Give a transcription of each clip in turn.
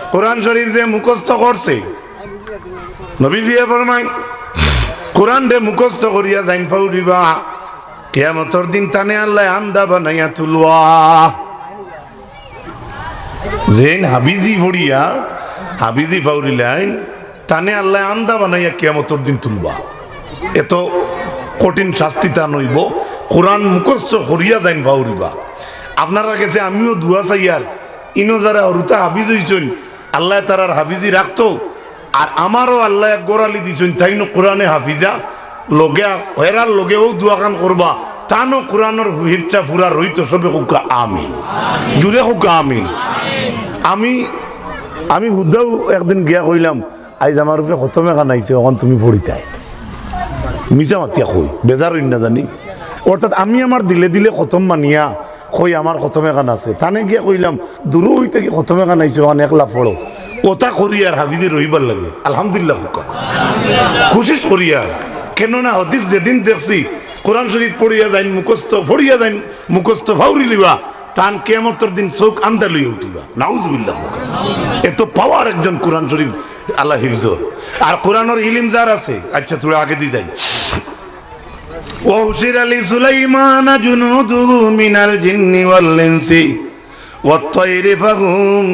কোরআন শরীফ যে মুখস্থ করছে নবীজি ফরমায় কোরআন রে মুখস্থ করিয়া যাইন ফাউরিবা কিয়ামতের দিন তানে আল্লাহ আন্দা বানাইয়া তুলবা যেন হাবিজি ভরিয়া হাবিজি ফাউরিলাইন তানে আল্লাহ আন্দা বানাইয়া কিয়ামতের দিন তুলবা এত কঠিন শাস্তি তা নইব কোরআন মুখস্থ করিয়া যাইন ফাউরিবা আপনারা কাছে আমিও দুয়া চাই আর ইনো যারা হরুতা হাবিজ হইছেন আল্লাহ তারার হাফিজি রাখতো আর আমারও আল্লাহ গোড়ালি দিছেন তাইনো কোরআনে হাফিজা লগে হেরার লগেও দুয়াকান করবা তানো কোরআনের হিরটা ফুরা রইতো সবে হুকা আমিন জুড়ে হুকা আমিন আমি আমি হুদাও একদিন গিয়া কইলাম আইজ আমার উপরে খতমে গান আইছে এখন তুমি পড়িতাই মিছা মাতিয়া কই বেজার হইন না জানি অর্থাৎ আমি আমার দিলে দিলে খতম মানিয়া কই আমার খতমে গান আছে তানে গিয়া কইলাম দূর হইতে কি খতমে গান আইছে এখন একলা পড়ো কথা করি আর হাফিজে রইবার লাগে আলহামদুলিল্লাহ হুকা কোশিশ করি আর কেননা হদিস যেদিন দেখছি কোরআন শরীফ পড়িয়া যাইন মুখস্থ পড়িয়া যাইন মুখস্থ ফাউরি লিবা তান কিয়ামতের দিন চোখ আন্দা লইয়া উঠিবা নাউজুবিল্লাহ এত পাওয়ার একজন কোরআন শরীফ আল্লাহ হিফজর আর কোরআনের ইলম যার আছে আচ্ছা থোড়া আগে দি যাই ওয়াউশির আলী সুলাইমান জুনুদুহু মিনাল জিন্নি ওয়াল ইনসি ওয়াত-তায়রি ফাহুম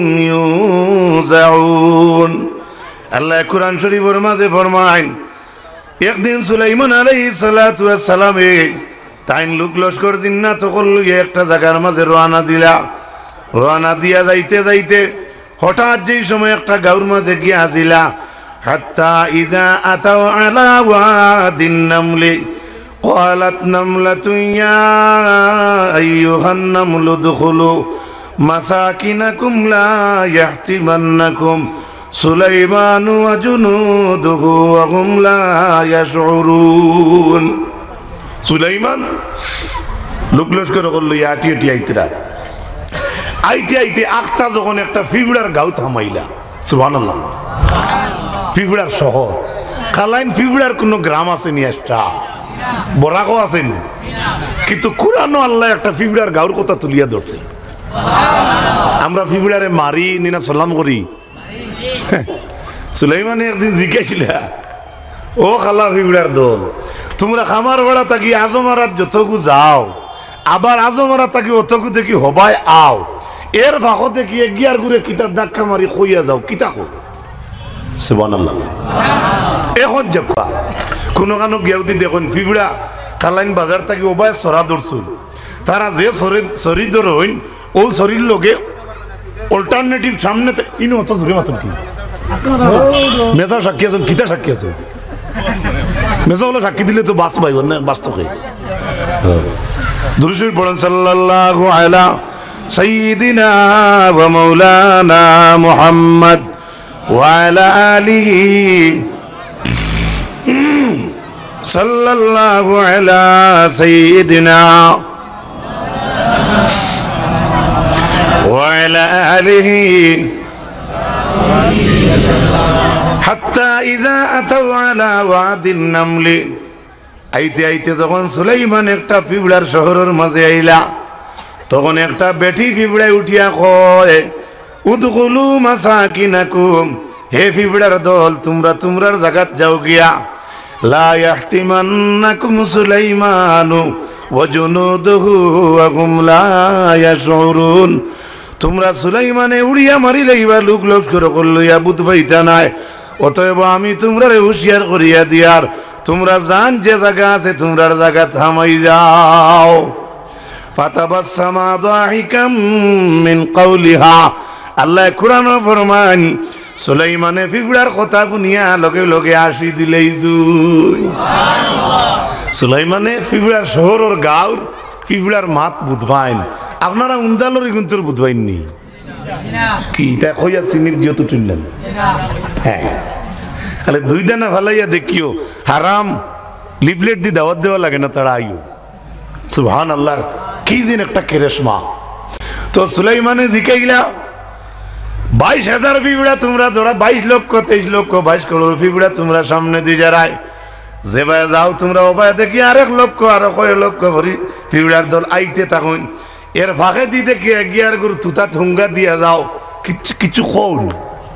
ইউজাউন আল্লাহ কোরআন শরীফের মাঝে ফরমায় একদিন সুলাইমান আলাইহিস সালাতু ওয়াস সালামে তাইন লোক লস্কর জিন্নাত হল একটা জায়গার মাঝে রওনা দিয়া যাইতে যাইতে হঠাৎ যেই সময় একটা গাঁর মাঝে গিয়া আসিলা হাত্তা ইজা আতাও আলা ওয়াদিন নামলি ক্বালাত নামলাতুন ইয়া আইয়ুহান নামলু দুখুলু মাসাকিনাকুম লা ইয়াহতিমান্নাকুম সুলাইমান ওয়া জুনুদুহু ওয়া হুম লা ইয়াশউরুন সুলাইমান লোক লস্কর হল আটি আটি আইতরা আইতে আইতে আখতা যখন একটা ফিবড়ার গাঁও থামাইলা সুবহানাল্লাহ ফিবড়ার শহর কালাইন ফিবড়ার কোনো গ্রাম আছে নি একটা বরাকও আছে নি কিন্তু কোরআনও আল্লাহ একটা ফিবড়ার গাঁওর কথা তুলিয়া ধরছে আমরা ফিবড়ারে মারি নিনা সালাম করি সুলাইমানে একদিন জিজ্ঞাসিলা ও খালা ফিবড়ার দল তোমরা খামার বেড়া থাকি আজমারাত যতগু যাও আবার আজমারা থাকি অতগু দেখি হবাই আও এর ভাগো দেখি এগিয়ার ঘুরে কিতাব ধাক্কা মারি কইয়া যাও কিতা কো সুবহানাল্লাহ এখন জপা কোনো কানো গিয়াউতি দেখুন ফিবড়া কালাইন বাজার থাকি ওবায় সরা দরছুন তারা যে শরীর ধরইন ও শরীর লগে অল্টারনেটিভ সামনে ইনো অত ধরে মাতন কি মেজা সাক্ষী আছেন কিতা সাক্ষী আছেন মেজা হলো সাক্ষী দিলে তো বাস পাইব না বাস্তবে দুরূদ শরীফ পড়েন সাল্লাল্লাহু আলা সাইয়্যিদিনা ওয়া মাওলানা মুহাম্মদ ওয়া আলা আলিহি সাল্লাল্লাহু আলা সাইয়্যিদিনা ওয়া আলা আলিহি হাত্তা ইযা আতাউ আলা ওয়াদিন নামলি আইতে আইতে যখন সুলাইমান একটা পিবড়ার শহরের মাঝে আইলা তখন একটা বেটি পিবড়ায় উঠিয়া কয় উদখুলু মাসাকিনাকুম হে পিবড়ার দল তোমরা তোমরার জায়গাত যাও গিয়া লা ইয়াহতিমান্নাকুম সুলাইমানু ওয়া জুনুদুহু ওয়া হুম লা ইয়াশউরুন তোমরা সুলাইমানে উড়িয়া মারি লইবা লোক লস্কর করলইয়া বুধ পাইতা নাই অতএব আমি তোমরারে হুঁশিয়ার করিয়া দিয়ার তোমরা জান যে জায়গা আছে তোমরার জায়গা থামাই যাও ফাতাবাসসামা দাহিকাম মিন কওলিহা আল্লাহ কুরআন ফরমান সুলাইমানে ফিবড়ার কথা শুনিয়া লগে লগে আসি দিলেই জুই সুবহানাল্লাহ সুলাইমানে ফিবড়ার শহরের গাঁর ফিবড়ার মাত বুধবাইন আপনারা উন্দালর গুন্তর বুধবাইননি কি তা কইয়া চিনির জিও তো তুললেন হ্যাঁ তাহলে দুই দানা ভালাইয়া দেখিও হারাম লিফলেট দিয়ে দাওয়াত দেওয়া লাগে না তারা আইও সুবহানাল্লাহ কি জিন একটা কেরেশমা তো সুলাইমানে জিকাইলা 22,000 পিবড়া তোমরা ধরা 22 লক্ষ 23 লক্ষ 22 করোড় পিবড়া তোমরা সামনে দিয়ে যারাই যে ভাই যাও তোমরা ওবায় দেখি আরেক লক্ষ আর কয় লক্ষ ভরি পিবড়ার দল আইতে থাকুন এর ভাগে দিয়ে দেখি এগিয়ার গুরু তুতা ঠুঙ্গা দিয়া যাও কিছু কিছু খোন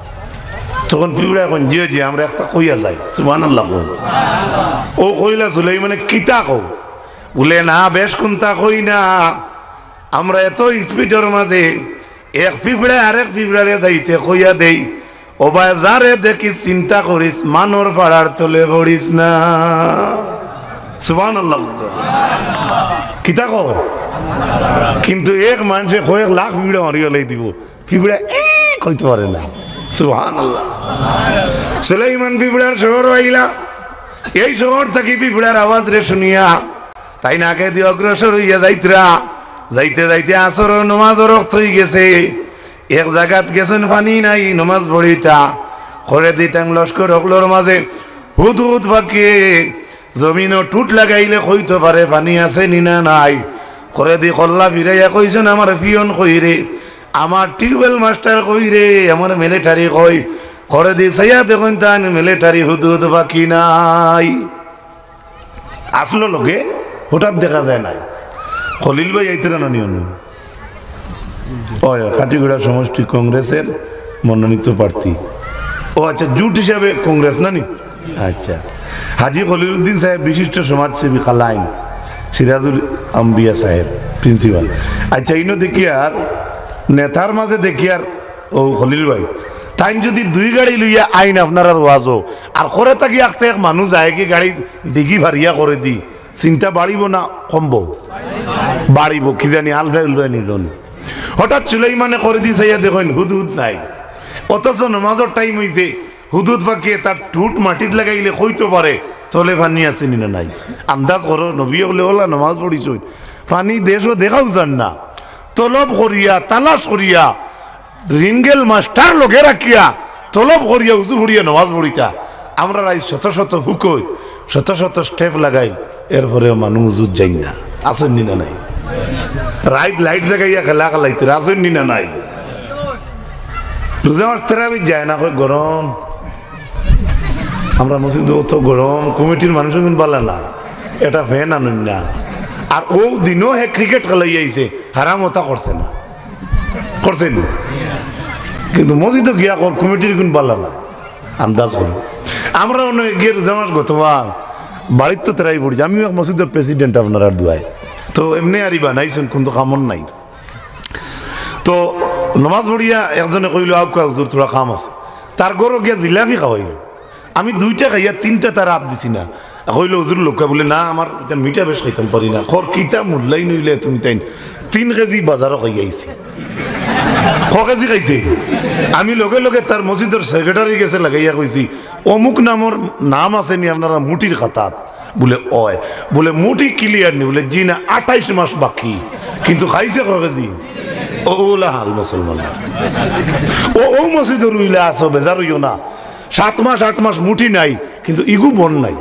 তখন পিউড়া এখন জি আমরা একটা কইয়া যাই সুবহানাল্লাহ ও কইলা সুলাইমানে কিতা কও বলে না বেশ কোনটা কই না আমরা এত স্পিডের মাঝে এক পিঁপড়া আরেক পিঁপড়ারে যাইতে কইয়া দেই ও ভাই যারে দেখি চিন্তা করিস মানর পাড়ার তলে পড়িস না সুবহানাল্লাহ কিতা কও কিন্তু এক মানুষে কয়েক লাখ পিঁপড়া মারিয়া লাই দিব পিঁপড়া কইতে পারে না সুবহানাল্লাহ সুলাইমান পিঁপড়ার শহর আইলা এই শহর থেকে পিঁপড়ার আওয়াজ রে শুনিয়া তাই নাকে দিয়ে অগ্রসর হইয়া যাইতরা যাইতে যাইতে আসর নমাজ রক্ত হয়ে গেছে এক জায়গাত গেছেন পানি নাই নমাজ পড়িতা করে দিতাম লস্কর হকলোর মাঝে হুদ হুদ ফাঁকিয়ে জমিনও টুট লাগাইলে কইতে পারে পানি আছে নিনা নাই করে দি কল্লা ফিরাইয়া কইছেন আমার পিয়ন কইরে আমার টিউবওয়েল মাস্টার কইরে আমার মিলিটারি কই করে দি সাইয়া দেখুন তান মিলিটারি হুদ হুদ ফাঁকি নাই আসলো লোকে হঠাৎ দেখা যায় নাই খলিল ভাই আইতেরা না নিয়ন কাটিগড়া সমষ্টি কংগ্রেসের মনোনীত প্রার্থী ও আচ্ছা জুট হিসাবে কংগ্রেস না নি আচ্ছা হাজি খলিলউদ্দিন সাহেব বিশিষ্ট সমাজসেবী খালাইন সিরাজুল আম্বিয়া সাহেব প্রিন্সিপাল আচ্ছা ইনো দেখি আর নেতার মাঝে দেখি আর ও খলিল ভাই তাই যদি দুই গাড়ি লইয়া আইন আপনার আর ওয়াজো আর করে থাকি একটা এক মানুষ যায় কি গাড়ি ডিগি ভারিয়া করে দি চিন্তা বাড়িব না কমব বাড়িব কি জানি আলভাই উলভাই নিল হঠাৎ সুলাইমানে করে দি চাইয়া দেখেন হুদুদ নাই অথচ নমাজের টাইম হয়েছে হুদুদ পাকিয়ে তার ঠুট মাটিত লাগাইলে কইতে পারে চলে পানি আছে না নাই আন্দাজ করো নবী বলে ওলা নমাজ পড়িছ পানি দেশও দেখাও যান না তলব করিয়া তালাশ করিয়া রিঙ্গেল মাস্টার লোকে রাখিয়া তলব করিয়া উজু করিয়া নমাজ পড়িতা আমরা রাই শত শত ফুকই শত শত স্টেপ লাগাই এরপরেও মানুষ উজুত যাই না আসেন নি না নাই রাইট লাইট জাগাইয়া খেলা খেলাইতে আসেন নি না নাই রোজা মাস তেরাবি যায় না গরম আমরা মসজিদ অত গরম কমিটির মানুষও কিন্তু পালে না এটা ফ্যান আনুন না আর ও দিনও হে ক্রিকেট খেলাই আইছে হারাম ওটা করছে না করছেন কিন্তু মসজিদও গিয়া কমিটির কিন্তু পালে না আন্দাজ করি আমরা অনেক গিয়ে রোজা মাস গতবার বাড়ির তো তেরাই পড়ছি আমিও এক মসজিদের প্রেসিডেন্ট আপনার আর দুয়ায় তো এমনি আরিবা নাইছেন কিন্তু কামন নাই তো নমাজ পড়িয়া একজনে কইল আউকা হুজুর তোরা কাম আছে তার গরো গিয়া জিলাপি খাওয়াইল আমি দুইটা খাইয়া তিনটা তার হাত দিছি না কইল হুজুর লোকা বলে না আমার মিঠা বেশ খাইতাম পারি না খর কিতা মূল্যাই নইলে তুমি তাই 3 কেজি বাজারও খাই আইছি ক কেজি খাইছে আমি লগে লগে তার মসজিদের সেক্রেটারি গেছে লাগাইয়া কইছি অমুক নামর নাম আছে নি আপনারা মুটির খাতাত বলে অয় বলে মুটি ক্লিয়ার নি বলে জি না 28 মাস বাকি কিন্তু খাইছে ক কেজি ওলা হাল মুসলমান ও মসজিদের উইলা আসো বেজার হইও না 7 মাস 8 মাস মুঠি নাই কিন্তু ইগু বন নাই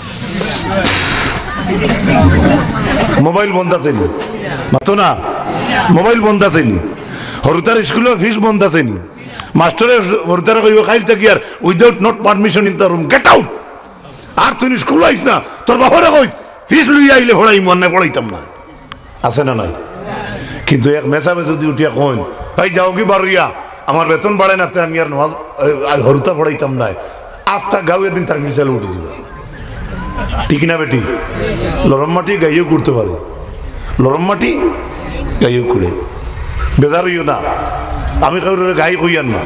মোবাইল বন্ধ আছে নি মাতো না মোবাইল বন্ধ আছে নি হরুতার স্কুলের ফিস বন্ধ আছে নি মাস্টারের হরুতার কইব খাইল থাকি আর without not permission in the room get out আর তুই স্কুল আইস না তোর বাবারে কইস ফিস লইয়া আইলে পড়াই মন না পড়াইতাম না আছে না নাই কিন্তু এক মেসাবে যদি উঠিয়া কইন ভাই যাও কি বাড়িয়া আমার বেতন বাড়ে না আমি আর নামাজ হরুতা পড়াইতাম না আস্থা গাঁও দিন তার মিশাল উঠে যাবে ঠিক না বেটি লরম মাটি গাইও করতে পারে লরম মাটি গাইও কুড়ে বেজার হইও না আমি কাউরে গাই কইয়ান না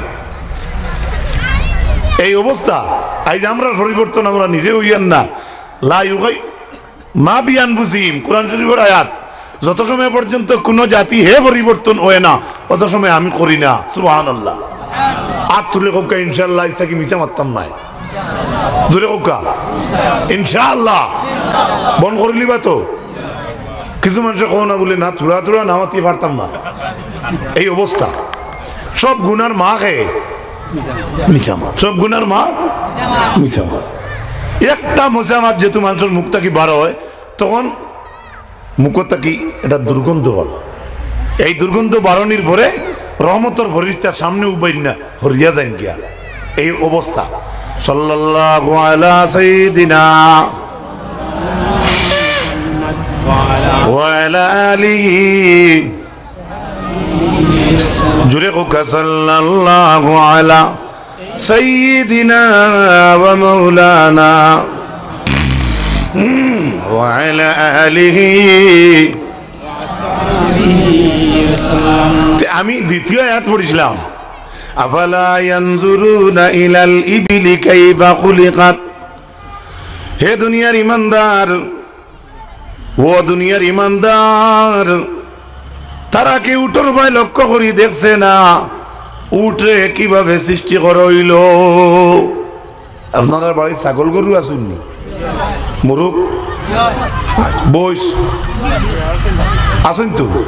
এই অবস্থা আজ আমরা পরিবর্তন আমরা নিজে হইয়ান না লা ইউগাই মা বিয়ান বুঝিম কোরআন শরীফের আয়াত যত সময় পর্যন্ত কোন জাতি হে পরিবর্তন হয় না তত সময় আমি করি না সুবহানাল্লাহ আর তুলে কোকা ইনশাআল্লাহ ইস্তাকি মিছা মারতাম না জোরে কোকা ইনশাআল্লাহ বন করলি বা তো কিছু মানুষ কো না বলে না থোড়া থোড়া নামাতে পারতাম না এই অবস্থা সব গুনার মা খায় মিছামা সব গুনার মা মিছামা একটা মোসামাত যেহেতু মানুষের মুখ থেকে বার হয় তখন মুখটা কি এটা দুর্গন্ধ বল এই দুর্গন্ধ বারণের পরে রহমতর ফরিস্তার সামনে উবাইল না হরিয়া যান গিয়া এই অবস্থা সাল্লাল্লাহু আলা সাইয়্যিদিনা ওয়া আলা আলিহি জুরে কোকা সাল্লাল্লাহু আলা سيدنا ومولانا وعلى آله আমি দ্বিতীয় আয়াত পড়ছিলাম আফালা ইয়ানজুরুনা ইলাল ইবিলি কাইফা খুলিকাত হে দুনিয়ার ইমানদার ও দুনিয়ার ইমানদার তারা কি উটর ভাই লক্ষ্য করি দেখছে না উটরে কিভাবে সৃষ্টি করা হইল আপনার বাড়ির ছাগল গরু আসুননি মুরুখ বইস আসেন তো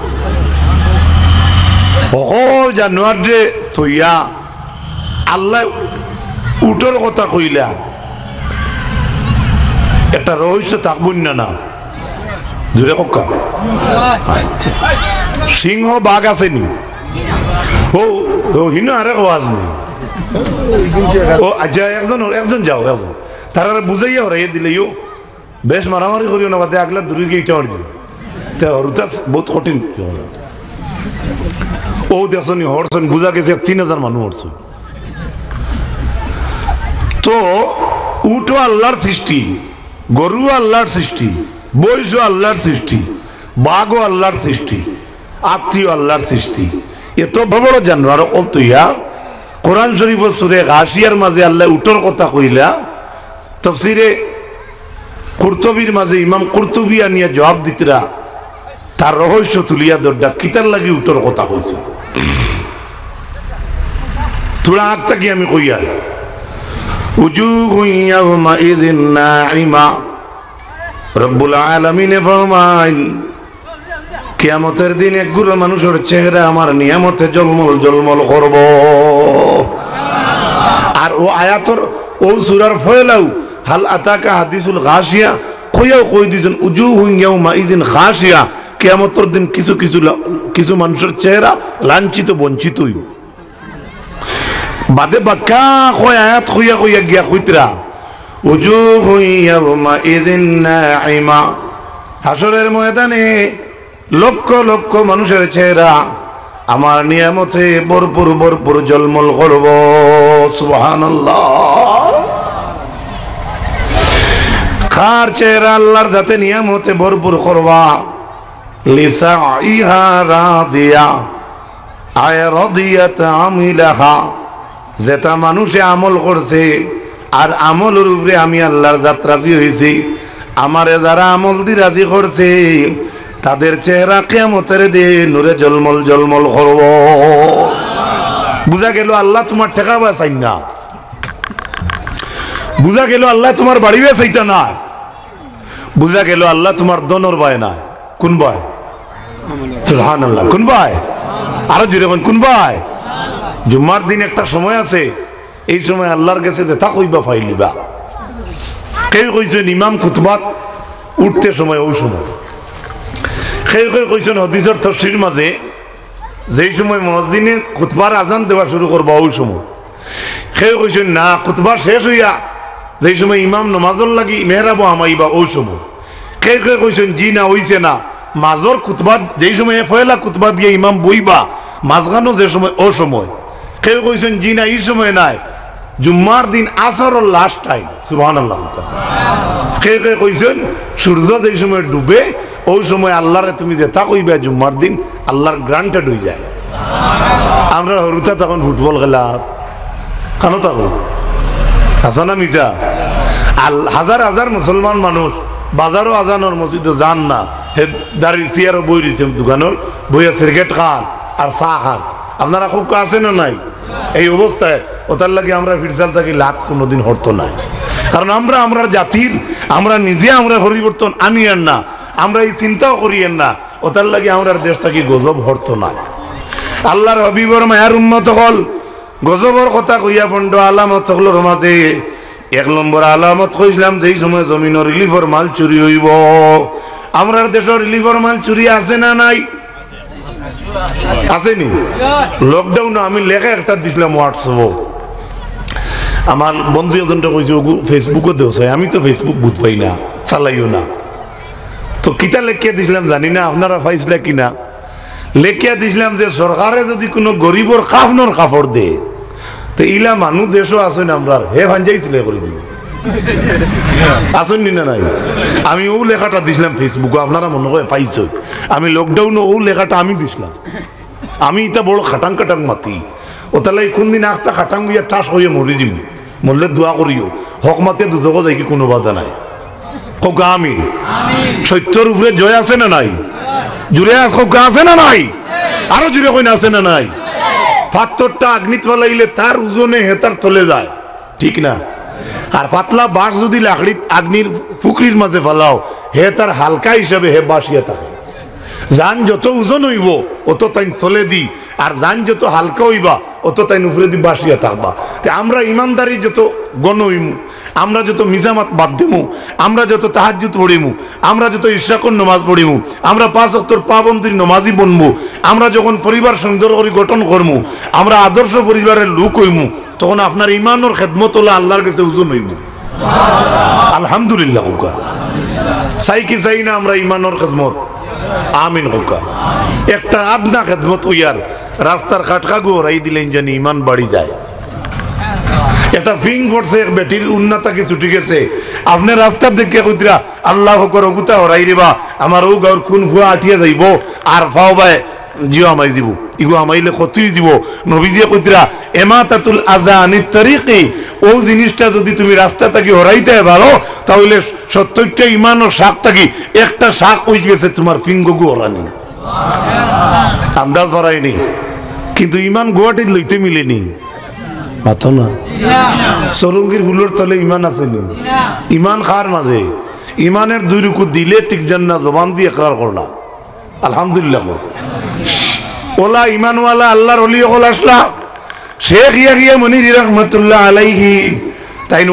সকল জানুয়ারে থইয়া আল্লাহ উটর কথা কইলা একটা রহস্য থাকবই না জুড়ে কক্কা সিংহ বাঘ আসেনি ও হিনো আরে আওয়াজ নেই ও আচ্ছা একজন যাও একজন তারা বুঝাইয়া হরাইয়া দিলেও বেশ মারামারি করিও না বাদে আগলা দূরে গিয়ে ইটা মারি দিবে বহুত কঠিন ও দেখনি হরছেন বুঝা গেছে 3000 মানুষ হরছেন তো উটো আল্লাহর সৃষ্টি গরু আল্লাহর সৃষ্টি বৈশও আল্লাহর সৃষ্টি বাঘও আল্লাহর সৃষ্টি আত্মীয় আল্লাহর সৃষ্টি এত বড় জানোয়ার অতইয়া কোরআন শরীফের সূরা গাশিয়ার মাঝে আল্লাহ উটোর কথা কইলা তাফসীরে কুরতুবীর মাঝে ইমাম কুরতুবী আনিয়া জবাব দিতরা তার রহস্য তুলিয়া দরডা কিতার লাগি উটোর কথা কইছে থোড়া আগ থেকে আমি কইয়া উজুহু ইয়াওমাইযিন নাঈমা রব্বুল আলামিন ফরমাইন কিয়ামতের দিন এক গুরু মানুষের চেহারা আমার নিয়ামতে জলমল জলমল করব আর ও আয়াতর ও সূরার ফয়লাও হাল আতাকা হাদিসুল গাশিয়া কইয়াও কই দিছেন উজুহু ইয়াওমাইযিন খাশিয়া কিয়ামতের দিন কিছু কিছু কিছু মানুষের চেহারা লাঞ্ছিত বঞ্চিত হইব বাদে বাক্কা কয় আয়াত কইয়া কইয়া গিয়া কইতরা উজুহু ইয়াওমাইযিন নাঈমা হাসরের ময়দানে লক্ষ লক্ষ মানুষের চেহারা আমার নিয়ামতে ভরপুর ভরপুর জলমল করব সুবহানাল্লাহ কার চেহারা আল্লাহর যাতে নিয়ামতে ভরপুর করবা লিসাইহা রাদিয়া আয় রাদিয়াত আমিলাহা যেটা মানুষে আমল করছে আর আমলের উপরে আমি আল্লাহর জাত রাজি হইছি আমারে যারা আমল দি রাজি করছে তাদের চেহারা কিয়ামতের দিন নূরে জলমল জলমল করব বুঝা গেল আল্লাহ তোমার ঠেকাবা চাই না বুঝা গেল আল্লাহ তোমার বাড়িবে চাইতা না বুঝা গেল আল্লাহ তোমার দনর ভয় না কোন ভয় সুবহানাল্লাহ কোন ভয় আরো জোরে কোন ভয় জুম্মার দিন একটা সময় আছে এই সময় আল্লাহর কাছে যে তা কইবা ফাইলিবা কেউ কইছেন ইমাম খুতবাত উঠতে সময় ওই সময় কেউ কেউ কইছেন হাদিসের তাফসীর মাঝে যেই সময় মুয়াজ্জিনে খুতবার আজান দেওয়া শুরু করবা ওই সময় কেউ কইছেন না খুতবা শেষ হইয়া যেই সময় ইমাম নামাজের লাগি মেহরাব আমাইবা ওই সময় কেউ কেউ কইছেন জি না হইছে না মাজর খুতবা যেই সময় পয়লা খুতবা দিয়ে ইমাম বইবা মাঝখানো যে সময় ও সময় কেউ কইছেন জি না এই সময় নাই জুম্মার দিন আসরের লাস্ট টাইম সুবহানাল্লাহ কেউ কেউ কইছেন সূর্য যেই সময় ডুবে ওই সময় আল্লাহরে তুমি যেটা কইবা জুম্মার দিন আল্লাহর গ্রান্টেড হয়ে যায় আমরা হরুতা তখন ফুটবল খেলা কেন তখন হাসানা মিজা হাজার হাজার মুসলমান মানুষ বাজারও আজানোর মসজিদে যান না হে দাঁড়ি চেয়ারও বই রয়েছে দোকানের বইয়া সিগারেট খান আর চা খান আপনারা খুব আছে না নাই এই অবস্থায় ওটার লাগে আমরা ফিরসাল থাকি লাত কোনোদিন হরতো নাই কারণ আমরা জাতির আমরা নিজে আমরা পরিবর্তন আনিয়েন না আমরা এই চিন্তাও করিয়েন না ওটার লাগে আমরা দেশটাকে গজব হরতো না আল্লাহর হাবিবর মায়ার উম্মত হল গজবর কথা কইয়া ফন্ড আলামত হলোর মাঝে 1 নম্বর আলামত কইছিলাম যেই সময় জমিনের রিলিফর মাল চুরি হইব আমরার দেশের রিলিফর মাল চুরি আছে না নাই আসেনি লকডাউন আমি লেখা একটা দিছিলাম হোয়াটসঅ্যাপ আমার বন্ধু এজনটা কইছে ফেসবুকও দেওয়া আমি তো ফেসবুক বুঝ পাই না চালাইও না তো কিতা লেখিয়া দিছিলাম জানি না আপনারা পাইছিল কিনা লেখিয়া দিছিলাম যে সরকারে যদি কোনো গরিবর কাফনর কাপড় দে তো ইলা মানুষ দেশও আসেন আমরা হে ভাঞ্জাইছিলে করে দিব আসেন নি না নাই আমি ও লেখাটা দিছিলাম ফেসবুকে আপনারা মনে করে পাইছ আমি লকডাউনে ও লেখাটা আমি দিছিলাম আমি এটা বড় খাটাং কাটাং মাতি ও তাহলে কোন দিন আখটা খাটাং গিয়া টাস করিয়া মরি যাম মরলে দোয়া করিও হক মাতে দুজক যাই কি কোনো বাধা নাই হোক আমিন সত্যর উপরে জয় আছে না নাই জুড়ে আছে না নাই আরো জুড়ে কই না আছে না নাই পাথরটা আগ্নিত ফেলাইলে তার ওজনে হেতার তলে যায় ঠিক না আর পাতলা বাঁশ যদি লাকড়ি আগ্নির ফুকরির মাঝে ফেলাও হে তার হালকা হিসাবে হে বাসিয়া থাকে জান যত ওজন হইব অত তাই তলে দি আর জান যত হালকা হইবা অত তাই উপরে দি বাসিয়া থাকবা আমরা ইমানদারি যত গণ হইমু আমরা যত মিজামাত বাদ দিমু আমরা যত তাহাজ্জুদ পড়িমু আমরা যত ইশরাকুন নামাজ পড়িমু আমরা 5 ওয়াক্তের পাবন্দির নামাজি বনবো আমরা যখন পরিবার সুন্দর করে গঠন করমু আমরা আদর্শ পরিবারের লোক হইমু তখন আপনার ইমানের খেদমত হলো আল্লাহর কাছে ওজন হইব আলহামদুলিল্লাহ হুকা চাই কি চাই না আমরা ইমানের খেদমত আমিন হুকা একটা আদনা খেদমত হইয়ার রাস্তার কাটকা গোড়াই দিলেন জানি ইমান বাড়ি যায় একটা ফিং করছে এক বেটির উন্নতা কি ছুটি গেছে আপনি রাস্তার দেখে কইতরা আল্লাহ হকর গুতা হরাই রেবা আমার ও গাঁর খুন ফুয়া আটিয়া যাইব আর ফাও বাই জিও আমাই যাব ইগো আমাইলে কতই যাব নবীজি কইতরা এমাতাতুল আযানিত তরিকি ও জিনিসটা যদি তুমি রাস্তা থেকে হরাইতে পারো তাহলে 70টা ঈমানের শাখ থাকি একটা শাখ হই গেছে তোমার ফিঙ্গো হরানি সুবহানাল্লাহ আন্দাজ হরাইনি কিন্তু ঈমান গোয়াটি লইতে মিলেনি মাতো না সরঙ্গীর ফুলের তলে ইমান আছে নি ইমান খার মাঝে ইমানের দুই রুকু দিলে ঠিক জান্না জবান দিয়ে ইকরার করলা আলহামদুলিল্লাহ ওলা ইমানওয়ালা আল্লাহর ওলি হল আসলা শেখ ইয়াহিয়া মুনিরি রাহমাতুল্লাহ আলাইহি তাইন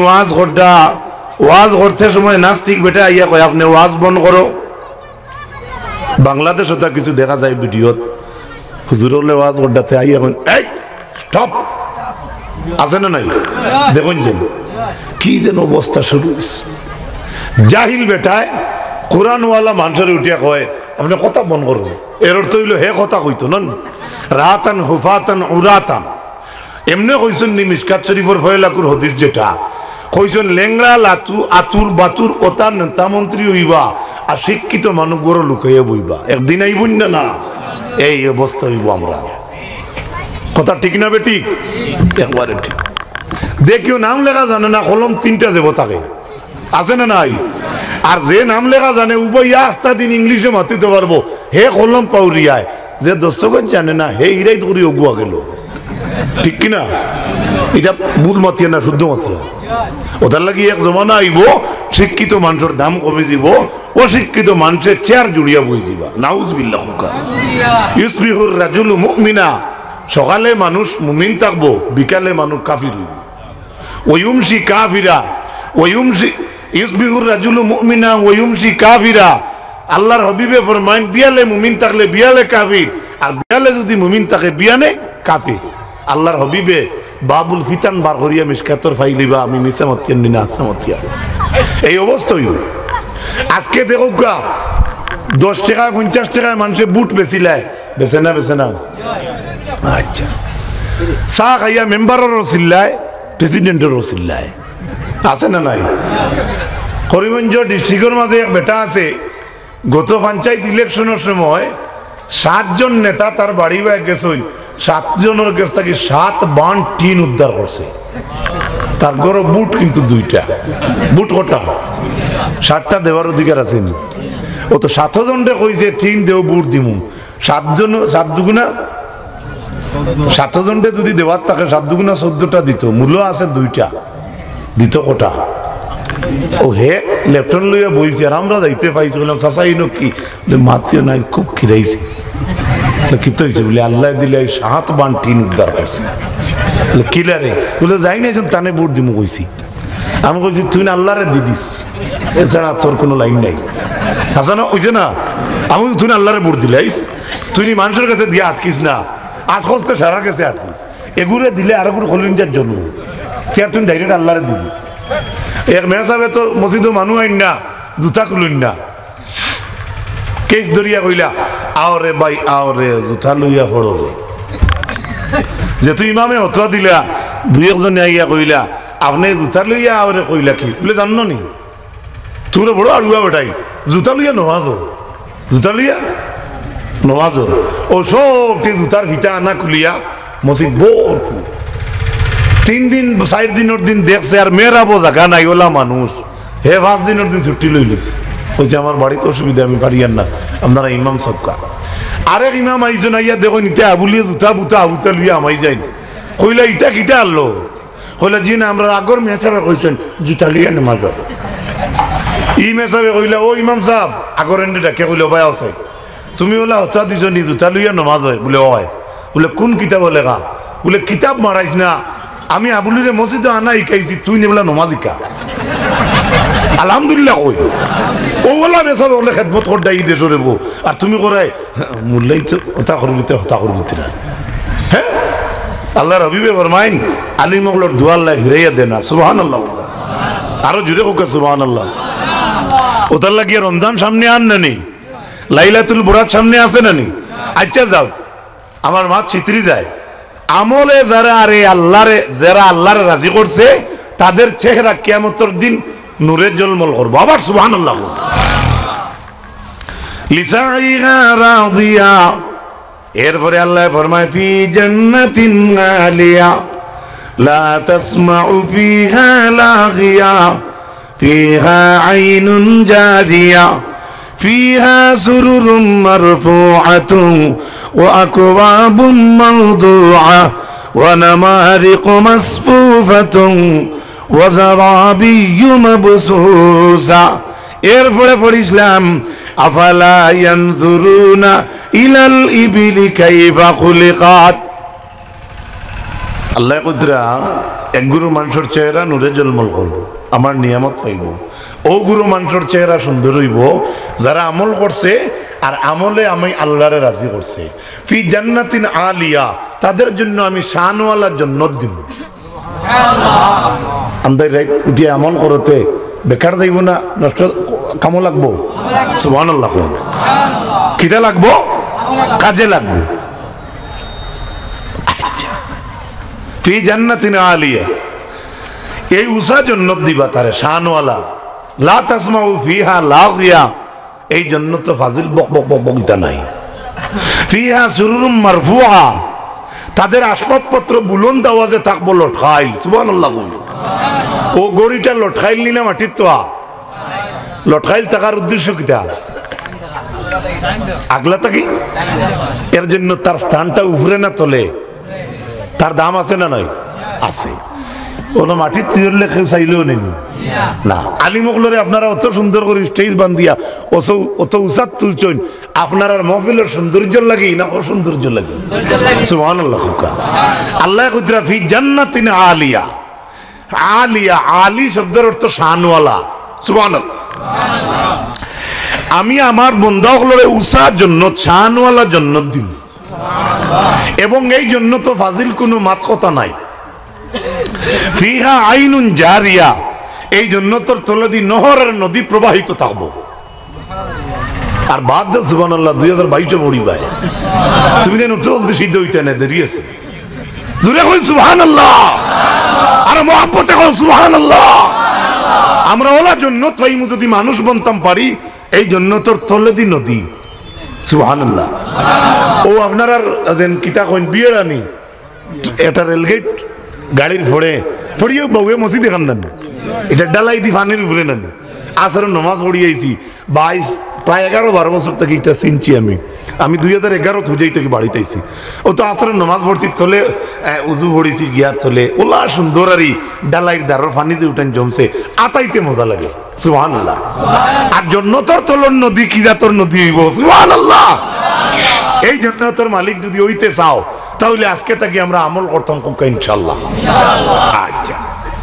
ওয়াজ করতে সময় নাস্তিক বেটা আইয়া কয় আপনি ওয়াজ বন্ধ করো বাংলাদেশ ওটা কিছু দেখা যায় ভিডিওত হুজুরলে ওয়াজ করতে আইয়া কয় এই স্টপ আছে না নাই দেখুন যেন কি যেন অবস্থা শুরু হয়েছে জাহিল বেটায় কোরআনওয়ালা মানুষের উঠিয়া কয় আপনি কথা বন করবো এর অর্থ হইল হে কথা কইতো নন রাতান হুফাতান উরাতান এমনি কইছেন নি মিশকাত শরীফের ফয়লাকুর হদিস যেটা কইছেন লেংরা লাতু আতুর বাতুর ওতার নেতা মন্ত্রী হইবা আর শিক্ষিত মানুষ গড় লুকাইয়া বইবা একদিন আইবুন না এই অবস্থা হইব আমরা কথা ঠিক না বেটি একবারে ঠিক দেখিও নাম লেখা জানে না কলম 3টা যাব থাকে আছে না নাই আর যে নাম লেখা জানে উভয় আস্তা দিন ইংলিশে মাতিতে পারবো হে কলম পাউরিয়ায় যে দস্তখত জানে না হে ইরাই করি অগুয়া গেল ঠিক কিনা এটা ভুল মাতিয়া না শুদ্ধ মাতিয়া ওটার লাগি এক জমানা আইব শিক্ষিত মানুষের দাম কমে যাব অশিক্ষিত মানুষের চেয়ার জুড়িয়া বই যাবা নাউজুবিল্লাহ ইউসবিহুর রাজুলু মুমিনা সকালে মানুষ মুমিন থাকবো বিকালে মানুষ কাফির হইব ওয়ুমসি কাফিরা ওয়ুমসি ইউসবিহুর রাজুলু মুমিনা ওয়ুমসি কাফিরা আল্লাহর হাবিবে ফরমান বিয়ালে মুমিন থাকলে বিয়ালে কাফির আর বিয়ালে যদি মুমিন থাকে বিয়ানে কাফির আল্লাহর হাবিবে বাবুল ফিতান বার করিয়া মিশকাতর ফাইলিবা আমি নিচে মতিয়ান নিনা আসা মতিয়া এই অবস্থা হইব আজকে দেখো গা 10 টাকা 50 টাকায় মানুষে বুট বেচিলায় বেছে না আচ্ছা চা খাইয়া মেম্বারেরও চিল্লায় প্রেসিডেন্টেরও চিল্লায় আছে না নাই করিমগঞ্জ ডিস্ট্রিক্টের মাঝে এক বেটা আছে গত পঞ্চায়েত ইলেকশনের সময় 7 জন নেতা তার বাড়ি বাই গেছেন 7 জনের কাছ থেকে 7 বান টিন উদ্ধার করছে তার ঘরে বুট কিন্তু 2টা বুট কটা 7টা দেওয়ার অধিকার আছে ও তো 7 জনরে কইছে টিন দেও বুট দিমু 7 জন 7 দুগুণা 7 জনরে যদি দেওয়ার থাকে 7 দুগুণা 14টা দিত মূল্য আছে 2টা দিত কটা ও হে লেফটন লইয়া বইছে আর আমরা যাইতে পাইছি বললাম চাচা ইনো কি মাতিও নাই খুব খিরাইছে কি তো হয়েছে বলে আল্লাহ দিলে 7 বান টিন উদ্ধার করছে কিলারে বলে যাই নাই তানে বুট দিমু কইছি আমি কইছি তুই না আল্লাহরে দিদিস এছাড়া তোর কোনো লাইন নাই হাসা না হইছে না আমি তুই না আল্লাহরে বুট দিলাইস তুই মানুষের কাছে দিয়ে আটকিস না আটকস সারা কাছে আটকিস এগুলো দিলে আর কোনো খলিন যার জন্য তুই ডাইরেক্ট আল্লাহরে দিদিস এক মেয়ে সাহেব তো মসজিদও মানুষ আইন না জুতা খুলুন না কেস ধরিয়া কইলা আওরে ভাই আওরে জুতা লইয়া পড়ো রে যে তুই ইমামে হতোয়া দিলা দুই একজনে আইয়া কইলা আপনি জুতা লইয়া আরে কইলা কি বলে জানো নি তোর বড় আড়ুয়া বেটাই জুতা লইয়া নমাজো জুতা লইয়া নমাজো ও সবটি জুতার ফিতা আনা খুলিয়া মসজিদ ভরপুর 3 দিন 4 দিনের দিন দেখছে আর মেয়েরাবো জায়গা নাই ওলা মানুষ হে 5 দিনের দিন ছুটি লইলিস বলছে আমার বাড়িতে অসুবিধা আমি পারিয়ান না আপনারা ইমাম সবকা আরেক ইমাম আইজন আইয়া দেখো নিতে আবুলিয়ে জুতা বুতা আবুতা লইয়া আমাই যাই কইলা ইটা কিটা আনলো কইলা জি না আমরা আগর মেসাবে কইছেন জুতা লইয়া নামাজ ই মেসাবে কইলা ও ইমাম সাহেব আগর এন্ডে ডাকে কইলা ভাই আছে তুমি ওলা হতা দিছো নি জুতা লইয়া নামাজ হয় বলে হয় বলে কোন কিতাব লেখা বলে কিতাব মারাইছ না আমি আবুলিরে মসজিদে আনা শিখাইছি তুই নি বলে নামাজ শিখা আলহামদুলিল্লাহ কই ও ওলা মেসাবে বলে খেদমত কর দাই দে সরেবো আর তুমি করাই মুল্লাই তো হতা করবি না হ্যাঁ আল্লাহর হাবিবে ফরমাইন আলী মোগলর দুয়ার লাই ফিরাইয়া দেন না সুবহানাল্লাহ আরো জুড়ে হোক সুবহানাল্লাহ ওতার লাগিয়ে রমজান সামনে আন নানি লাইলাতুল বরাত সামনে আছে নানি আচ্ছা যাও আমার মা চিত্রি যায় আমলে যারা আরে আল্লাহরে যারা আল্লাহরে রাজি করছে তাদের চেহারা কিয়ামতের দিন নূরে জলমল করবে আবার সুবহানাল্লাহ লিসাইহা রাদিয়া এরপরে আল্লাহ ফরমায় ফি জান্নাতিন আলিয়া লা তাসমাউ ফিহা লাগিয়া ফিহা আইনুন জারিয়া ফিহা সুরুরুম মারফুআতুন ওয়া আকওয়াবুম মাওদুআ ওয়া নামারিকু মাসফুফাতুন ওয়া যারাবিয়্যু মাবসুসা এরপরে পড়িছিলাম আফালা ইয়ানজুরুনা ইলাল ইবিলি কাইফা খুলিকাত আল্লাহ কুদরা এক গুরু মানুষের চেহারা নূরে জলমল করব আমার নিয়ামত পাইব ও গুরু মানুষের চেহারা সুন্দর হইব যারা আমল করছে আর আমলে আমি আল্লাহরে রাজি করছে ফি জান্নাতিন আলিয়া তাদের জন্য আমি শানওয়ালা জান্নাত দিব সুবহানাল্লাহ আন্দাই রাত উঠিয়ে আমল করতে বেকার যাইব না নষ্ট কামো লাগবো সুবহানাল্লাহ সুবহানাল্লাহ কিটা লাগবো কাজে লাগবে আচ্ছা ফি জান্নাতিন আলিয়া এই উসা জান্নাত দিবা তারে শানওয়ালা লা তাসমাউ ফিহা লাগিয়া এই জান্নাত তো ফাজিল বক বক বক বকিতা নাই ফিহা সুরুরুম মারফুআ তাদের আসবাবপত্র বুলন্দ আওয়াজে থাকবো লটকাইল সুবহানাল্লাহ ও গড়িটা লটকাইল নিনা মাটির তো লটকাইল থাকার উদ্দেশ্য কিটা আগলা থাকি এর জন্য তার স্থানটা উপরে না তলে তার দাম আছে না নয় আছে কোনো মাটির তুইলে কেউ চাইলেও নেই না আলিমগলরে আপনারা অত সুন্দর করে স্টেজ বান্ধিয়া অত উসাদ তুলছেন আপনার আর মহফিলের সৌন্দর্য লাগে না অসৌন্দর্য লাগে সুবহানাল্লাহ আল্লাহ কুদরা ফি জান্নাতিন আলিয়া আলিয়া আলি শব্দের অর্থ শানওয়ালা সুবহানাল্লাহ আমি আমার বন্দাগুলোরে উসার জন্য শানওয়ালা জান্নাত দিব এবং এই জন্য তো ফাজিল কোনো মাত কথা নাই ফিহা আইনুন জারিয়া এই জন্য তোর তলদি নহরের নদী প্রবাহিত থাকবো আর বাদ দাও সুবহানাল্লাহ 2022 পড়ি ভাই তুমি কেন চলতে সিদ্ধ হইতে না দেরি আছে জোরে কই সুবহানাল্লাহ আর মহব্বতে কই সুবহানাল্লাহ আমরা ওলা জন্য তাইমু যদি মানুষ বনতাম পারি এই জন্য তোর তলদি নদী সুবহানাল্লাহ ও আপনার আর কিতা কইন বিয়েরানি এটা রেলগেট গাড়ির ফোড়ে ফড়িয়ে বউয়ে মসজিদে কান্দান এটা ডালাই দি ফানির উপরে নেন আসর নামাজ পড়িয়েছি 22 প্রায় 11-12 বছর থেকে এটা চিনছি আমি 2011 থুজাই থেকে বাড়িতে আইছি ও তো আসর নামাজ পড়ছি তলে উজু পড়িছি গিয়ার তলে ওলা সুন্দর আরি ডালাইর দারর ফানি যে উঠান জমছে আতাইতে মজা লাগে সুবহানাল্লাহ আর জান্নাতের তলর নদী কি জাতর নদী হইব সুবহানাল্লাহ এই জান্নাতের মালিক যদি হইতে চাও তাহলে আজকে থেকে আমরা আমল করতাম কোন ইনশাআল্লাহ আচ্ছা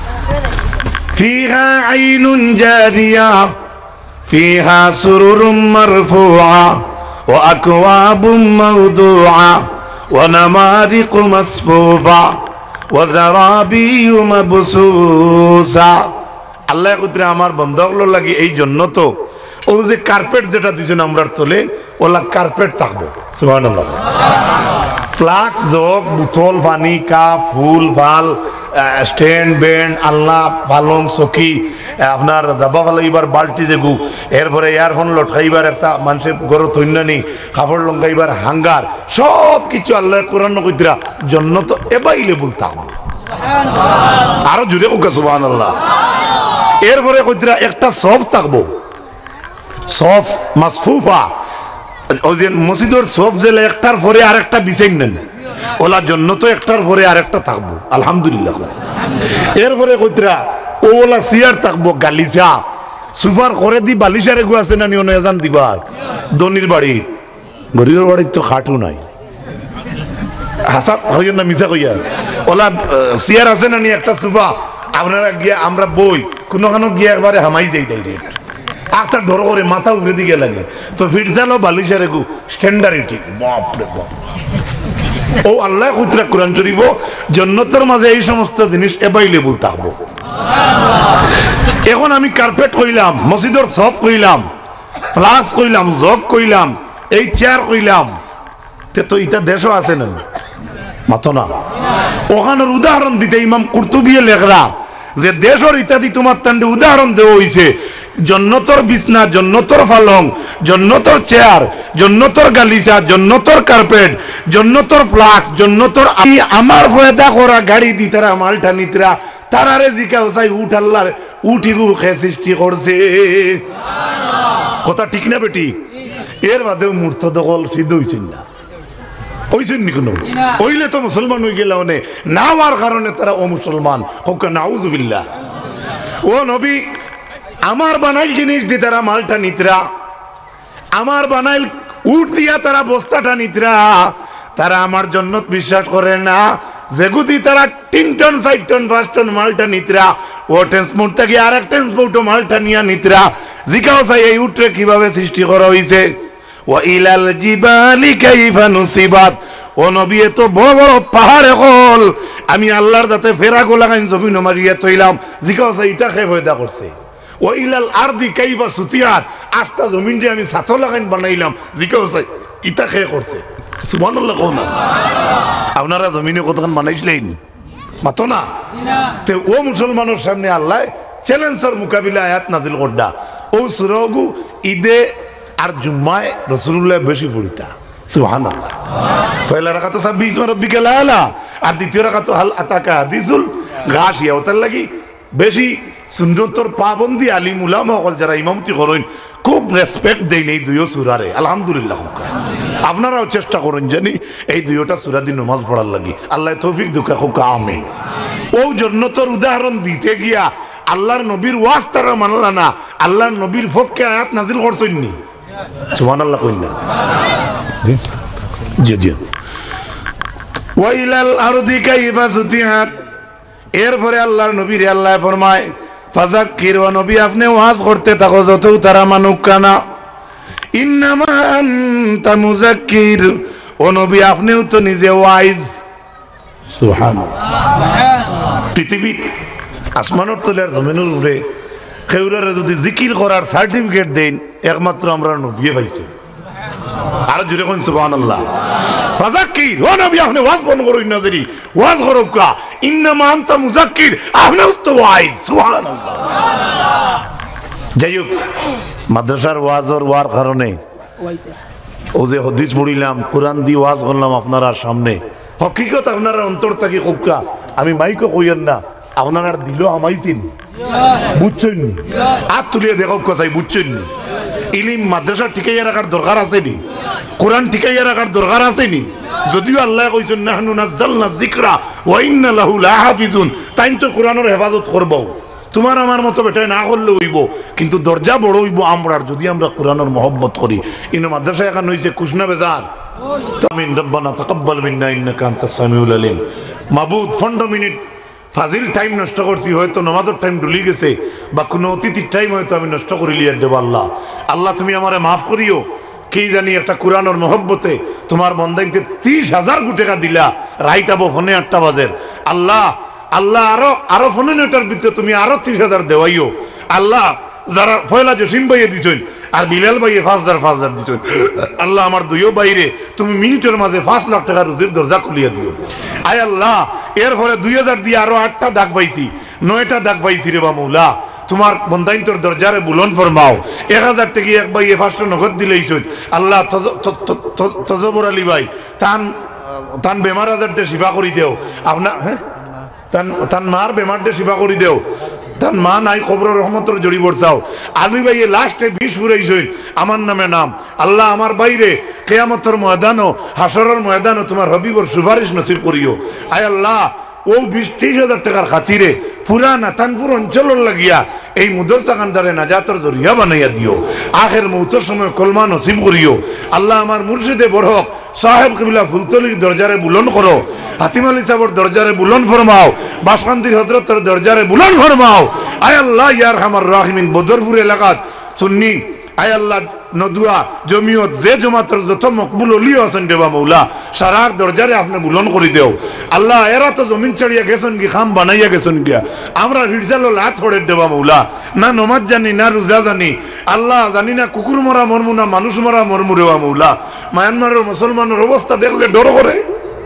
ফিহা আইনুন জারিয়া ফিহা সুরুরুম মারফুআ ওয়া আকওয়াবুম মাওদুআ ওয়া নামারিকু মাসফুফা ওয়া যারাবিয়্যু মাবসুসা আল্লাহ কুদরা আমার বান্দাগুলোর লাগি এই জন্য তো ও যে কার্পেট যেটা দিছেন আমরার তলে ওলা কার্পেট থাকবো সুবহানাল্লাহ ফ্লাক্স জগ বোতল পানি কাপ ফুল ভাল স্ট্যান্ড ব্যান্ড আল্লাহ পালং চকি আপনার জাবা ফালাইবার বাল্টি যেগু এরপরে ইয়ারফোন লটকাইবার একটা মানুষের গরো তৈন্যানি কাপড় লঙ্কাইবার হাঙ্গার সব কিছু আল্লাহর কোরআন কইতরা জন্নত এবাইলে বলতাম আরো জুড়ে কোকা সুবহানাল্লাহ। এরপরে কইতরা একটা সফ থাকবো, সফ মাসফুফা, ওই যে মসজিদের সফ জেলে একটার পরে আরেকটা বিছাইন নেন ওলা জন্য তো একটার পরে আরেকটা থাকবো আলহামদুলিল্লাহ। এরপরে কইতরা ওলা সিয়ার থাকবো গালিচা সুফার করে দি বালিশারে গু আছে না নিও এজান দিবার দনির বাড়ি গরিবের বাড়ির তো খাটু নাই হাসান হইয়া না মিশা কইয়া ওলা সিয়ার আছে না নি একটা সুফা আপনারা গিয়া আমরা বই কোনোখানো গিয়া একবারে হামাই যাই ডাইরেক্ট আখটা ডর করে মাথা উপরে দিকে লাগে তো ফিরজালো বালিশারে গু স্ট্যান্ডার্ডিটি বাপরে বাপ। ও আল্লাহ কুতরা কোরআন শরীফ জান্নাতের মাঝে এই সমস্ত জিনিস অ্যাভেলেবল থাকবো। এখন আমি কার্পেট কইলাম, মসজিদের সফ কইলাম, প্লাস কইলাম, জগ কইলাম, এই চেয়ার কইলাম, তো এটা দেশও আছে না মাথো না। ওখানের উদাহরণ দিতে ইমাম কুরতুবী লেখরা যে দেশের ইত্যাদি তোমার তান্ডে উদাহরণ দেওয়া হয়েছে জন্নতর বিছনা, জন্নতর ফালং, জন্নতর চেয়ার, জন্নতর গালিচা, জন্নতর কার্পেট, জন্নতর ফ্লাক্স, জন্নতর আমার ফয়দা করা গাড়ি দি তারা মালটা নিতরা তারারে জিকাও চাই উঠ আল্লাহর উঠিগু খে সৃষ্টি করছে কথা ঠিক না বেটি? এর বাদেও মূর্ত দখল সিদ্ধ হয়েছিল না ওইছেন নি কোনো ওইলে তো মুসলমান হয়ে গেল না হওয়ার কারণে তারা ও মুসলমান হোক নাউজুবিল্লাহ। ও নবী আমার বানাইল জিনিস দিয়ে তারা মালটা নিতরা, আমার বানাইল উঠ দিয়া তারা বস্তাটা নিতরা, তারা আমার জন্য বিশ্বাস করে না যেগুদি তারা 3 টন 4 টন 5 টন মালটা নিতরা ও ট্রান্সপোর্ট থেকে আর এক ট্রান্সপোর্ট মালটা নিয়া নিতরা জিকাও চাই এই উঠরে কিভাবে সৃষ্টি করা হয়েছে। ওয়া ইলাল জিবালি কাইফা নুসিবাত, ও নবী এত বড় বড় পাহাড় হল আমি আল্লাহর যাতে ফেরা গোলাগাইন জমিন মারিয়া তৈলাম জিকাও চাই ইটা খেয়ে ফয়দা করছে। ও ইলাল আরদি কাইফা সুতিয়াত, আস্তা জমিন যে আমি ছাতো লাগাইন বানাইলাম জিকাও চাই ইটা খেয়ে করছে সুবহানাল্লাহ। কোন আপনারা জমিনে কতক্ষণ বানাইছিলেন মাতো না? তে ও মুসলমানের সামনে আল্লাহ চ্যালেঞ্জের মোকাবিলা আয়াত নাজিল করডা। ও সুরগু ঈদে আর জুম্মায় রাসূলুল্লাহ বেশি পড়িতা সুবহানাল্লাহ। পয়লা রাকাত 26 রব্বিকাল আলা আর দ্বিতীয় রাকাত হাল আতাকা হাদিসুল গাশিয়া। ওটার লাগি বেশি সুন্নতর পাবন্দি আলিম উলামা হল যারা ইমামতি করেন খুব রেসপেক্ট দেন এই দুইও সূরারে আলহামদুলিল্লাহ। আপনারাও চেষ্টা করুন জানি এই দুইটা সূরা দিয়ে নামাজ পড়ার লাগি আল্লাহ তৌফিক দুকা হোক আমিন। ও জান্নাতের উদাহরণ দিতে গিয়া আল্লাহর নবীর ওয়াজ তারা মানলা না, আল্লাহর নবীর পক্ষে আয়াত নাজিল করছেন নি সুবহানাল্লাহ কইন না জি জি। ওয়া ইলাল আরদি কাইফা সুতিহাত, এরপরে আল্লাহর নবীর আল্লাহ ফরমায় ফাযাক্কির, ও নবী আপনি ওয়াজ করতে থাকো যত তারা মানুক কানা, ইন্নামা আনতা মুযাক্কির, ও নবী আপনিও তো নিজে ওয়াইজ সুবহানাল্লাহ। পৃথিবীর আসমানের তলে আর জমিনের উপরে কেউরারে যদি জিকির করার সার্টিফিকেট দেন একমাত্র আমরা নবী পাইছি। আর জুড়ে কোন সুবহানাল্লাহ। ফাযাক্কির, ও নবী আপনি ওয়াজ বন্ধ করুন না জানি ওয়াজ করো কা, ইন্নামা আনতা মুযাক্কির, আপনিও তো ওয়াইজ সুবহানাল্লাহ। যাই হোক মাদ্রাসার ওয়াজর ওয়ার কারণে ও যে হাদিস পড়িলাম কোরআন দিয়ে ওয়াজ করলাম আপনারা সামনে, হকিকত আপনারা অন্তর থেকে কোকা আমি মাইকও কইয়েন না আপনারা দিল আমাইছেন বুঝছেন নি হাত তুলিয়ে দেখো কোথায় বুঝছেন নি। ইলিম মাদ্রাসা টিকাইয়া রাখার দরকার আছে নি, কোরআন টিকাইয়া রাখার দরকার আছে নি। যদিও আল্লাহ কইছেন নাহনু নাযালনা যিকরা ওয়া ইন্না লাহু লাহাফিজুন, তাই তো কোরআনের হেফাজত করব। তোমার আমার মতো বেটাই না করলে হইব, কিন্তু দরজা বড় হইব আমরার যদি আমরা কোরআনের মহব্বত করি। ইনো মাদ্রাসা এখন হইছে কুশনা বেজার। আমিন রব্বানা তাকাব্বাল মিন্না ইন্নাকা আনতাস সামিউল আলিম। মাবুদ 15 মিনিট ফাজিল টাইম নষ্ট করছি, হয়তো নামাজের টাইম ডুলি গেছে বা কোনো অতিথির টাইম হয়তো আমি নষ্ট করিলি আর দেব আল্লাহ। আল্লাহ তুমি আমারে মাফ করিও। কি জানি একটা কোরআনের মহব্বতে তোমার বন্দাইতে 30,000 টাকা দিলা রাইতাবো ফোনে 8টা বাজের। আল্লাহ আল্লাহ আরো ফোনে 9টার ভিতরে তুমি আরো 30,000 দেওয়াইও। আল্লাহ যারা ফয়লা জসিম ভাইয়ে দিছেন আর বিলাল ভাইয়ে 5,000 দিছেন। আল্লাহ আমার দুইও বাইরে তুমি মিনিটের মাঝে 5 লাখ টাকা রুজির দরজা খুলিয়া দিও। আয় আল্লাহ এরপরে 2000 দিয়ে আরো 8টা দাগ পাইছি, 9টা দাগ পাইছি রে বা মৌলা, তোমার বন্দাইন তোর দরজারে বুলন ফরমাও। 1000 টাকা এক ভাই 500 নগদ দিলেইছুন। আল্লাহ তজবর আলী ভাই তান বেমার আজারটা শিফা করি দেও আপনার, হ্যাঁ তান মার বেমারটা শিফা করি দেও, তান মা নাই কবর রহমতর জড়ি বর্ষাও। আলী ভাইয়ে লাস্টে 20 ফুরাইছইন আমার নামে নাম। আল্লাহ আমার বাইরে কেয়ামতের ময়দানও হাসরের ময়দানও তোমার হবিবর সুপারিশ নসিব করিও। আয় আল্লাহ ও 20-30 টাকার খাতিরে পুরা নাতানপুর অঞ্চলের লাগিয়া এই মুদরসা কান্ডারে নাজাতর জরিয়া বানাইয়া দিও। আখের মৌতের সময় কলমা নসিব করিও। আল্লাহ আমার মুর্শিদে বরহক সাহেব কিবলা ফুলতলির দরজারে বুলন করো, হাতিম আলী সাহেবের দরজারে বুলন ফরমাও, বাসকান্দির হজরতের দরজারে বুলন ফরমাও। আয় আল্লাহ ইয়ার হামার রাহিমিন বদরপুর এলাকাত সুন্নি আয় আল্লাহ নদুয়া জমিয়ত যে জমাতের যত মকবুল অলিও আছেন দেবা মৌলা সারার দরজারে আপনি বুলন করে দেও। আল্লাহ এরা তো জমিন ছাড়িয়া গেছেন কি খাম বানাইয়া গেছেন গিয়া, আমরা হিরজাল লাত হড়ে দেবা মৌলা, না নমাজ জানি না রোজা জানি, আল্লাহ জানি না কুকুর মরা মরমু না মানুষ মরা মরমু রেবা মৌলা। মায়ানমারের মুসলমানের অবস্থা দেখলে ডর করে।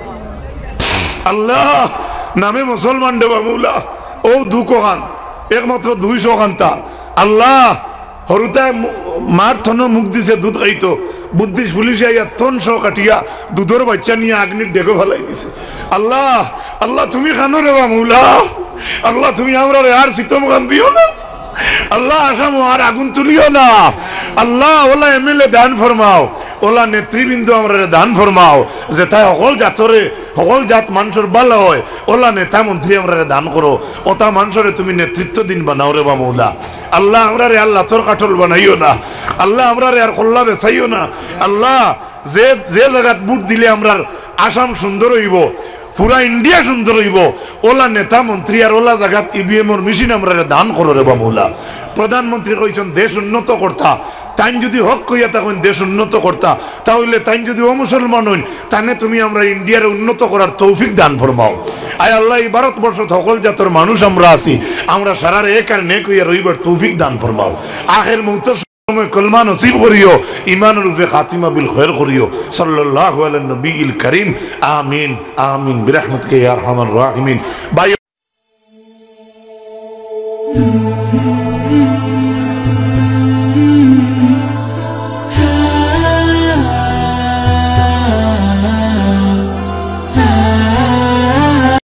আল্লাহ নামে মুসলমান দেবা মৌলা ও দুকোখান একমাত্র 200 খান্তা। আল্লাহ হরুতায় মার থন মুখ দিছে দুধ খাইতো, বুদ্ধিস পুলিশে আইয়া থন সহ কাটিয়া দুধের বাচ্চা নিয়ে আগ্নির ডেকে ফেলাই দিছে। আল্লাহ আল্লাহ তুমি খানো রে বা মৌলা, আল্লাহ তুমি আমরা আর সিতম গান দিও না, আল্লাহ আসাম আর আগুন তুলিও না। আল্লাহ ওলা এমএলএ দান ফরমাও, ওলা নেতৃবৃন্দ আমরা দান ফরমাও, যে তাই সকল জাতরে সকল জাত মানুষের ভালো হয়, ওলা নেতা মন্ত্রী আমরা দান করো, ওটা মানুষের তুমি নেতৃত্ব দিন বানাও রে বা মৌলা। আল্লাহ আমরা রে আল্লাহ তোর কাঠল বানাইও না, আল্লাহ আমরা রে আর কল্লা বেচাইও না। আল্লাহ যে যে জায়গাত বুট দিলে আমরা আসাম সুন্দর হইব, পুরা ইন্ডিয়া সুন্দর হইব, ওলা নেতা মন্ত্রী আর ওলা জায়গাত ইভিএম এর মেশিন আমরা দান করো রে বা মৌলা। প্রধানমন্ত্রী কইছেন দেশ উন্নত করতা, তাই যদি হক কইয়া তখন দেশ উন্নত করতা, তাহলে তাই যদি অমুসলমান হইন তাহলে তুমি আমরা ইন্ডিয়ার উন্নত করার তৌফিক দান ফরমাও। আয় আল্লাহ এই ভারতবর্ষ সকল জাতের মানুষ আমরা আছি, আমরা সারার এক আর নেক হইয়া রইবার তৌফিক দান ফরমাও। আখের মুহূর্তের সময় কলমা নসিব করিও, ইমানের রূপে খাতিমা বিল খৈর করিও। সাল্লাল্লাহু আলা নবিয়িল কারীম। আমিন আমিন বিরহমাতিকা ইয়া আরহামার রাহিমিন।